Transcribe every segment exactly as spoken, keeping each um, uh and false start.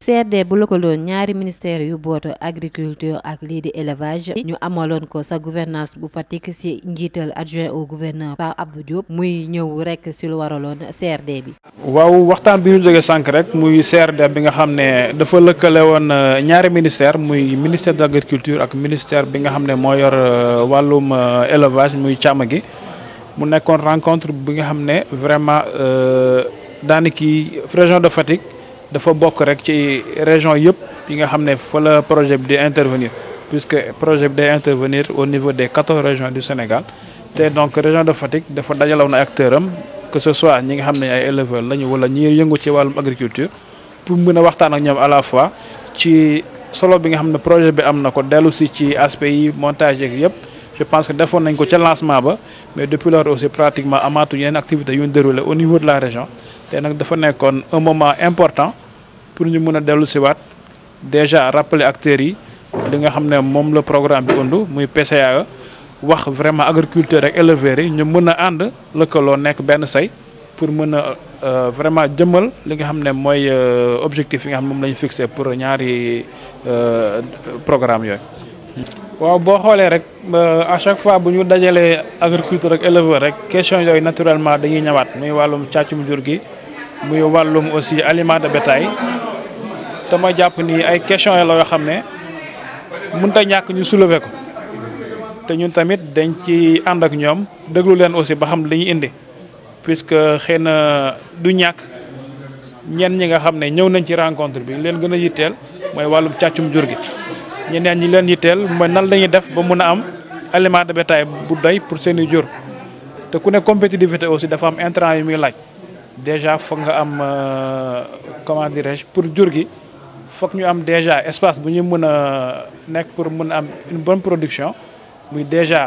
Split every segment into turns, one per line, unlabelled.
C R D bu lëkkaloon ñaari ministère yu boot agriculture ak lii di élevage ñu amaloon ko sa gouvernance bu Fatick si njiital adjoint au gouverneur Pape Abdou Diop muy ñëw rek si lu waraloon C R D bi.
waaw waxtaan bi ñu jógee sànq rek muy C R D bi nga xam ne dafa lëkkale woon ñaari ministère muy ministère de l'agriculture ak ministère bi nga xam ne moo yor wàllum élevage muy càmm gi mu nekkoon rencontre bi nga xam ne vraiment daanaki région de Fatick. dafa bokk rek ci région yëpp yi nga xam ne fa la projet bi di intervenir puisque projet bi day intervenir au niveau des quatorze régions du Sénégal te donc région de Fatick dafa dajalaw na acteurs am que ce soit ñi nga xam ne ay éleveurs lañu wala ñi yëngu ci wàllum agriculture pour mën a waxtaan ak ñoom à la fois ci solo bi nga xam ne projet bi am na ko dellu si ci aspect yi montage yeeg yëpp je pense que defoon nañ ko ca lancement ba mais depuis lors aussi pratiquement amaatu yeneen activités yu ñu déroulé au niveau de la région te nag dafa nekkoon un moment important pour ñu mën a dellu si waat déjà rappeler acteurs yi li nga xam ne moom la programme bi undu muy P C A E wax vraiment agriculteurs ak éleveurs yi ñu mën a ànd lëkkaloo nekk benn say pour mën a vraiment jëmmal li nga xam ne mooy objectif yi nga xam ne moom la ñu fixé pour ñaari programme yooyu. waaw boo xoolee rek à chaque fois bu ñu dajalee agriculteur ak éleveur rek question yooyu naturellement dañuy ñëwaat muy wàllum càccum jur gi muy wàllum aussi aliment de bétail te ma jàpp ni ay question la yoo xam ne mënut a ñàkk ñu soulever ko te ñun tamit dañ ci ànd ak ñoom déglu leen aussi ba xam li ñu indi puisque xëy na du ñàkk ñenn ñi nga xam ne ñëw nañ ci rencontre bi leen gën a yitteel mooy wàllum càccum jur gi ñeneen ñi leen yitteel mooy nan la ñuy def ba mun a am aliment de bétail bu doy pour seen i jur te ku ne compétitivité aussi dafa am intrant yu muy laaj déjà foog nga am comment dirais-je pour jur gi foog ñu am déjà espace bu ñu mën a nekk pour mën a am une bonne production muy déjà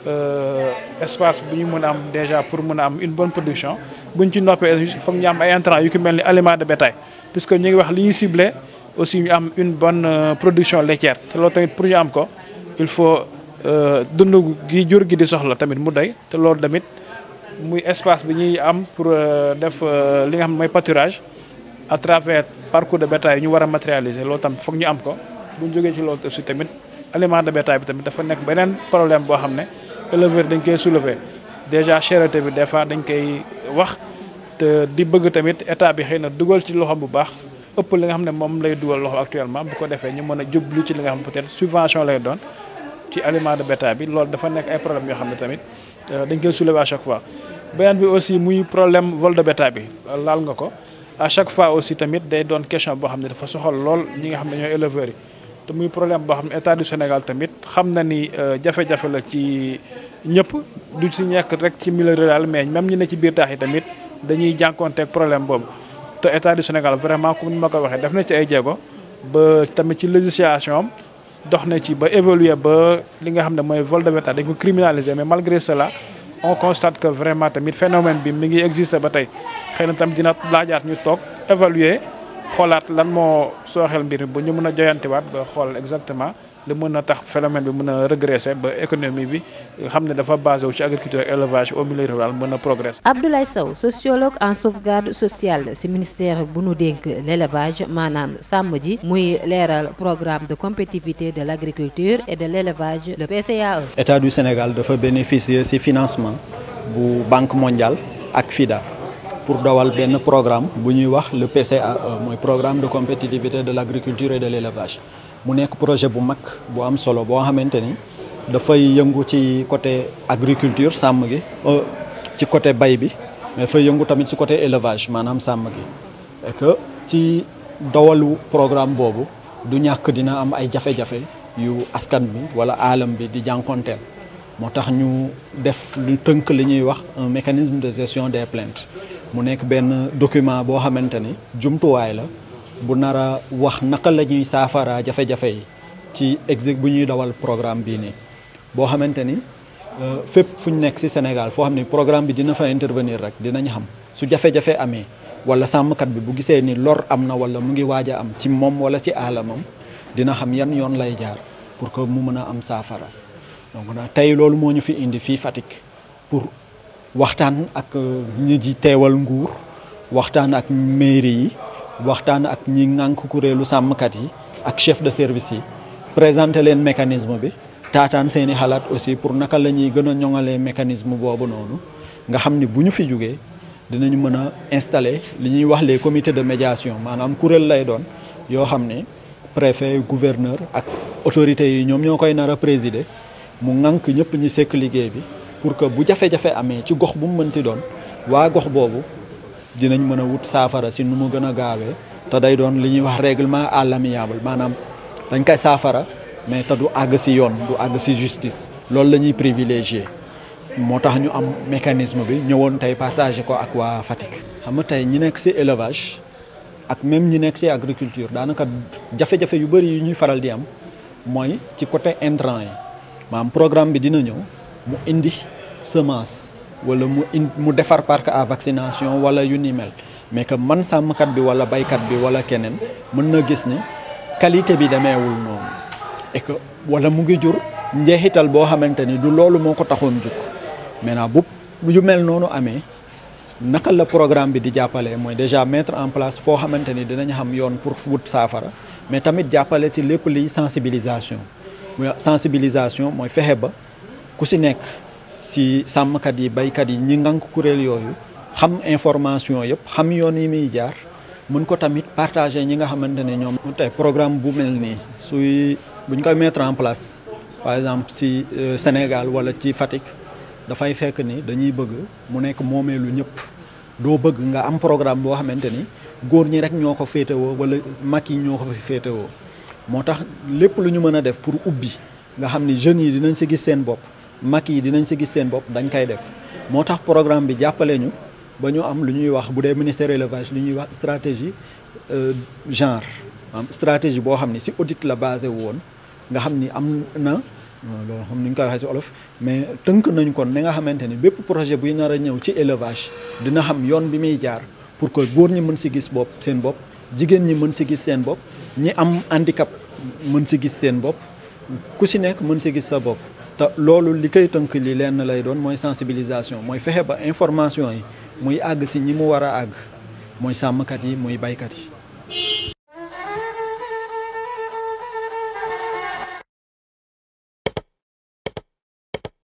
espace bu ñu mën a am déjà pour mën a am une bonne production buñ ci noppee foog ñu am ay intrants yu ki mel ni aliment de bétail puisque ñu ngi wax li ñuy ciblé aussi ñu am une bonne production laitière te loolu tamit pour ñu am ko il faut dund gi jur gi di soxla tamit mu doy te loolu tamit muy espace bi ñuy am pour def li nga xam ne mooy pâturage à travers parcours de bétail ñu war a matérialiser loolu tam foog ñu am ko bu ñu jógee ci loolu aussi tamit aliment de bétail bi tamit dafa nekk beneen problème boo xam ne éleveur dañ koy soulever déjà cherté bi des fois dañ koy wax te di bëgg tamit état bi xëy na dugal ci loxo bu baax ëpp li nga xam ne moom lay dugal loxo actuellement bu ko defee ñu mën a jublu ci li nga xam ne peut-être subvention lay doon ci aliment de bétail bi loolu dafa nekk ay problèmes yoo xam ne tamit dañ koy soulever à chaque fois. beneen bi aussi muy problème vol de bétail bi laal nga ko à chaque fois aussi tamit day doon question boo xam ne dafa soxal lool ñi nga xam ne ñooy éleveurs yi te muy problème boo xam ne état du Sénégal tamit xam na ni jafe-jafe la ci ñëpp du ci nekk rek ci milieu rural mais même ñi ne ci biir taax yi tamit dañuy jànkoonteeg problème boobu te état du Sénégal vraiment comme ni ma ko waxee def na ci ay jéego ba tamit ci législation am dox na ci ba évoluer ba li nga xam ne mooy vol de bétail dañ ko criminaliser mais malgré cela on constate que vraiment tamit phénomène bi mi ngi exister ba tey xëy na tamit dina laajaat ñu toog évaluer xoolaat lan moo sooxeel mbir mi ba ñu mën a joyantiwaat ba xool exactement li mën a tax phénomène bi mën a régresser ba économie bi xam ne dafa basé wu ci agriculture ak élevage au milieu rural mën a progresser.
Abdoulaye Sow sociologue en sauvegarde sociale ci ministère bu nu dénk l'élevage maanaam sàmm ji muy leeral programme de compétitivité de l'agriculture et de l'élevage le P C A E.
État du Sénégal dafa bénéficier ci financement bu Banque mondiale ak FIDA pour dawal benn programme bu ñuy wax le P C A E mooy programme de compétitivité de l'agriculture et de l'élevage. mu nekk projet bu mag bu am solo boo xamante ni dafay yëngu ci côté agriculture sàmm gi ci côté bay bi mais dafay yëngu tamit ci côté élevage maanaam sàmm gi et que ci dawalu programme boobu du ñàkk dina am ay jafe-jafe yu askan bi wala aalam bi di jànkonteel moo tax ñu def lu tënk li ñuy wax un mécanisme de gestion des plaintes mu nekk benn document boo xamante ni jumtuwaay la bu nar a wax naka la ñuy saafara jafe-jafe yi ci exé bu ñuy dawal programme bii nii boo xamante ni fépp fu ñu nekk ci Sénégal foo xam ni programme bi dina fa intervenir rek dinañ xam su jafe-jafe amee wala sàmmkat bi bu gisee ni lor am na wala mu ngi waaj a am ci moom wala ci aalamam dina xam yan yoon lay jaar pour que mu mën a am saafara donc nag tey loolu moo ñu fi indi fii Fatick pour waxtaan ak ñi ji teewal nguur waxtaan ak mairie yi waxtaan ak ñi ŋànk kuréelu sàmmkat yi ak chef de service yi présenter leen mécanisme bi taataan seeni xalaat aussi pour naka la ñuy gën a ñoŋalee mécanisme boobu noonu nga xam ni bu ñu fi jógee dinañu mën a installer li ñuy wax les comités de médiation maanaam kuréel lay doon yoo xam ne préfet gouverneur ak autorités yi ñoom ñoo koy nar a présider mu ŋànk ñëpp ñi sekk liggéey bi pour que bu jafe-jafe amee ci gox bu mu mënti doon waa gox boobu dinañ mën a wut saafara si nu mu gën a gaawee te day doon li ñuy wax règlement à l'amiable maanaam dañ koy saafara mais te du àgg si yoon du àgg si justice loolu la ñuy privilégier moo tax ñu am mécanisme bi ñëwoon tey partagé ko ak waa Fatick. xam nga tey ñi nekk si élevage ak même ñi nekk si agriculture daanaka jafe-jafe yu bëri yu ñuy faral di am mooy ci côté intrant yi maanaam programme bi dina ñëw mu indi semence wala mu indi mu defar parc à vaccination wala yu ni mel mais que man sàmmkat bi wala baykat bi wala keneen mën na gis ni qualité bi demeewul noonu et que wala mu ngi jur njeexital boo xamante ni du loolu moo ko taxoon jug maintenant bu yu mel noonu amee naka la programme bi di jàppale mooy déjà mettre en place foo xamante ni dinañ xam yoon pour wut saafara mais tamit jàppale ci lépp liy sensibilisation sensibilisation mooy fexe ba ku ci nekk ci sàmmkat yi baykat yi ñi ngànk kuréel yooyu xam information yëpp xam yoon yi muy jaar mën ko tamit partager ñi nga xamante ne ñoom tey programme bu mel nii suy buñ koy mettre en place par exemple ci Sénégal wala ci Fatick dafay fekk ni dañuy bëgg mu nekk moomeelu ñëpp doo bëgg nga am programme boo xamante ni góor ñi rek ñoo ko féetewoo wala mag yi ñoo ko fi féetewoo moo tax lépp lu ñu mën a def pour ubbi nga xam ni jeunes yi dinañ si gis seen bopp mag yi dinañ si gis seen bopp dañ koy def moo tax programme bi jàppale ñu ba ñu am lu ñuy wax bu dee ministère élevage lu ñuy wax stratégie genre am stratégie boo xam ni si audit la basé woon nga xam ni am na loolu xam ni ñu koy waxee si olof mais tënk nañ kon ni nga xamante ni bépp projet buy nar a ñëw ci élevage dina xam yoon bi muy jaar pour que góor ñi mën si gis bopp seen bopp jigéen ñi mën si gis seen bopp ñi am handicap mën si gis seen bopp ku si nekk mën si gis sa bopp te loolu li koy tënk li lenn lay doon mooy sensibilisation mooy fexe ba information yi muy àgg si ñi mu war a àgg mooy sàmmkat yi muy baykat yi